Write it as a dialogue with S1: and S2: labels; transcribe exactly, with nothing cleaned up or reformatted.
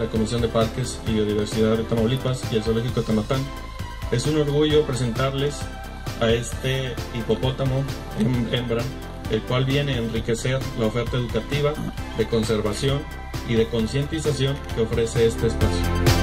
S1: la Comisión de Parques y Biodiversidad de Tamaulipas y el Zoológico de Tamatán. Es un orgullo presentarles a este hipopótamo hembra, el cual viene a enriquecer la oferta educativa, de conservación y de concientización que ofrece este espacio.